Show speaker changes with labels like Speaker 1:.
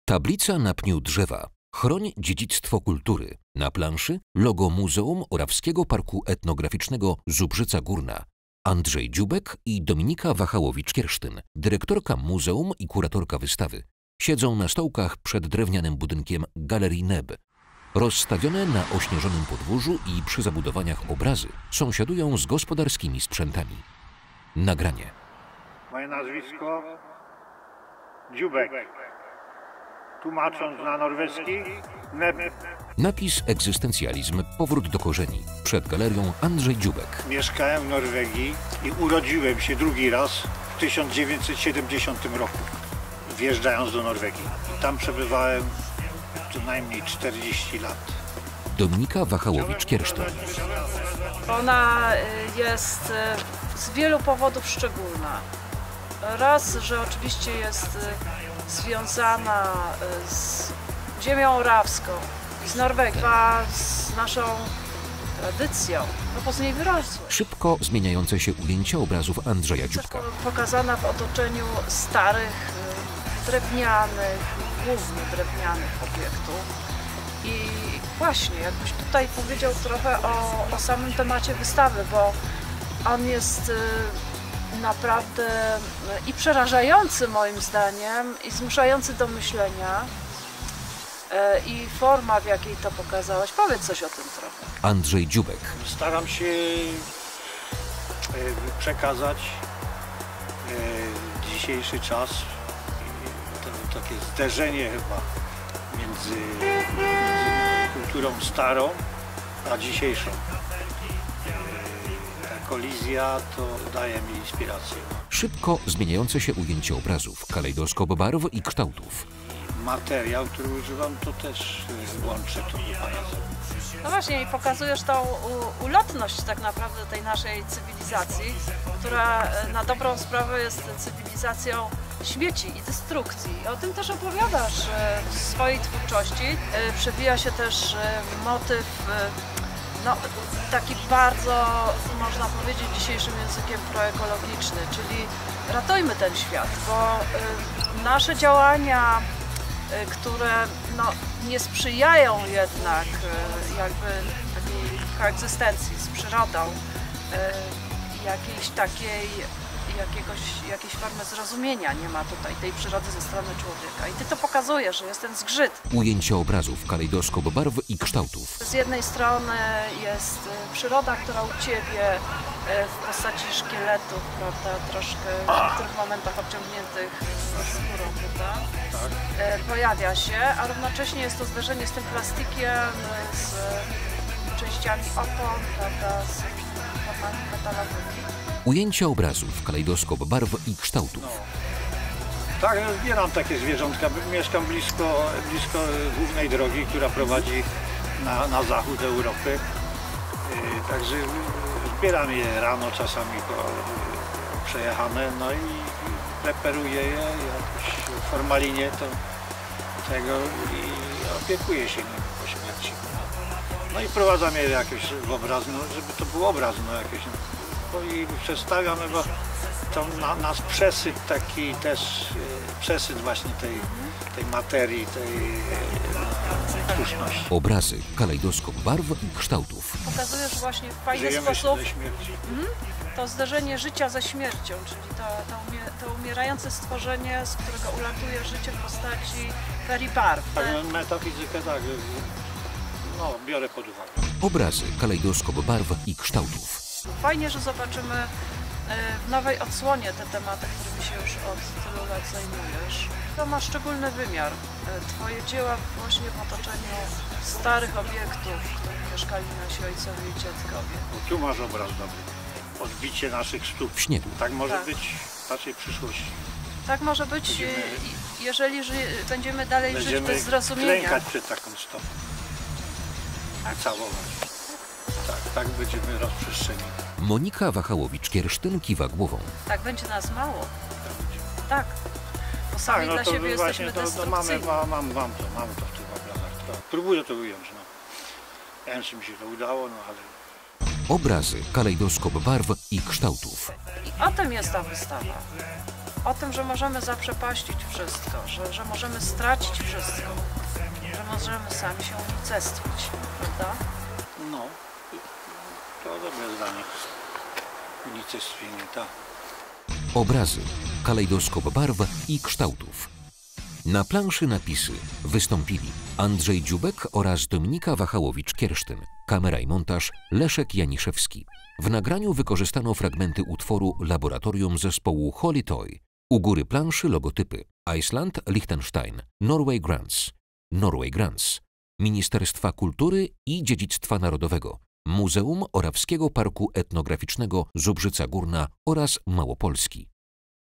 Speaker 1: Tablica na pniu drzewa. Chroń dziedzictwo kultury. Na planszy logo Muzeum Orawskiego Parku Etnograficznego Zubrzyca Górna. Andrzej Dziubek i Dominika Wachałowicz-Kiersztyn, dyrektorka muzeum i kuratorka wystawy, siedzą na stołkach przed drewnianym budynkiem Galerii Neb. Rozstawione na ośnieżonym podwórzu i przy zabudowaniach obrazy sąsiadują z gospodarskimi sprzętami. Nagranie.
Speaker 2: Moje nazwisko Dziubek. Tłumacząc na norweski, Neb.
Speaker 1: Napis Egzystencjalizm. Powrót do korzeni. Przed galerią Andrzej Dziubek.
Speaker 2: Mieszkałem w Norwegii i urodziłem się drugi raz w 1970 roku, wjeżdżając do Norwegii. I tam przebywałem co najmniej 40 lat.
Speaker 1: Dominika Wachałowicz-Kiersztyn.
Speaker 3: Ona jest z wielu powodów szczególna. Raz, że oczywiście jest związana z ziemią orawską, z Norwegią, z naszą tradycją, no bo z niej wyrosły.
Speaker 1: Szybko zmieniające się ujęcia obrazów Andrzeja Dziubka.
Speaker 3: Pokazana w otoczeniu starych, drewnianych, głównie drewnianych obiektów. I właśnie, jakbyś tutaj powiedział trochę o samym temacie wystawy, bo on jest naprawdę i przerażający moim zdaniem, i zmuszający do myślenia, i forma, w jakiej to pokazałeś. Powiedz coś o tym trochę.
Speaker 1: Andrzej Dziubek.
Speaker 2: Staram się przekazać dzisiejszy czas, to takie zderzenie chyba między kulturą starą a dzisiejszą. Ta kolizja to daje mi inspirację.
Speaker 1: Szybko zmieniające się ujęcie obrazów, kalejdoskop barw i kształtów.
Speaker 2: Materiał, który używam, to też łączę to chyba razem.
Speaker 3: No właśnie, i pokazujesz tą ulotność tak naprawdę tej naszej cywilizacji, która na dobrą sprawę jest cywilizacją śmieci i destrukcji. O tym też opowiadasz w swojej twórczości. Przewija się też motyw, no, taki bardzo, można powiedzieć dzisiejszym językiem, proekologiczny, czyli ratujmy ten świat, bo nasze działania, które no, nie sprzyjają jednak jakby takiej koegzystencji z przyrodą, jakiejś formy zrozumienia nie ma tutaj tej przyrody ze strony człowieka. I ty to pokazujesz, że jest ten zgrzyt.
Speaker 1: Ujęcia obrazów, kalejdoskop barw i kształtów.
Speaker 3: Z jednej strony jest przyroda, która u ciebie w postaci szkieletów, prawda, troszkę w niektórych momentach obciągniętych skórą, prawda? Tak. Pojawia się, a równocześnie jest to zderzenie z tym plastikiem, z częściami opon, prawda, z formami metalowymi.
Speaker 1: Ujęcia obrazów, kalejdoskop barw i kształtów.
Speaker 2: No. Tak, zbieram takie zwierzątka. Mieszkam blisko głównej drogi, która prowadzi na zachód Europy. Także zbieram je rano, czasami przejechane, no i preparuję je jakoś w formalinie tego i opiekuję się nim po śmierci. No i wprowadzam je jakoś w obraz, no, żeby to był obraz, no, jakiś. I przedstawiam, bo to nas przesyt taki też, przesyt właśnie tej materii, tej sztuczności.
Speaker 1: Obrazy, kalejdoskop barw i kształtów.
Speaker 3: Pokazujesz właśnie w fajny sposób to zderzenie życia ze śmiercią, czyli to umierające stworzenie, z którego ulatuje życie w postaci ferii barw.
Speaker 2: Tak, metafizykę tak, no, biorę pod uwagę.
Speaker 1: Obrazy, kalejdoskop barw i kształtów.
Speaker 3: Fajnie, że zobaczymy w nowej odsłonie te tematy, którymi się już od tylu lat zajmujesz. To ma szczególny wymiar. Twoje dzieła właśnie w otoczeniu starych obiektów, w których mieszkali nasi ojcowie i dziadkowie.
Speaker 2: No, tu masz obraz dobry. Odbicie naszych stóp.
Speaker 1: W śniegu.
Speaker 2: Tak może być w naszej przyszłości.
Speaker 3: Tak może być, jeżeli będziemy dalej żyć bez zrozumienia.
Speaker 2: Klękać przed taką stopą. Tak. Całować. Tak będziemy rozprzestrzenieni.
Speaker 1: Monika Wachałowicz-Kiersztyn kiwa głową.
Speaker 3: Tak będzie nas mało. Tak. Bo sami dla siebie jesteśmy destrukcyjni.
Speaker 2: Mam to w tych obrazach. Próbuję to ująć. No. Ja wiem, czy mi się to udało, no ale...
Speaker 1: Obrazy, kalejdoskop barw i kształtów.
Speaker 3: I o tym jest ta wystawa. o tym, że możemy zaprzepaścić wszystko, że możemy stracić wszystko, że możemy sami się unicestwić, prawda?
Speaker 2: No, to dobre zdanie. Unicestwienie, tak.
Speaker 1: Obrazy, kalejdoskop barw i kształtów. Na planszy napisy wystąpili Andrzej Dziubek oraz Dominika Wachałowicz-Kiersztyn. Kamera i montaż Leszek Janiszewski. W nagraniu wykorzystano fragmenty utworu Laboratorium zespołu Holy Toy. U góry planszy logotypy Iceland, Liechtenstein, Norway Grants, Ministerstwa Kultury i Dziedzictwa Narodowego, Muzeum Orawskiego Parku Etnograficznego Zubrzyca Górna oraz Małopolski.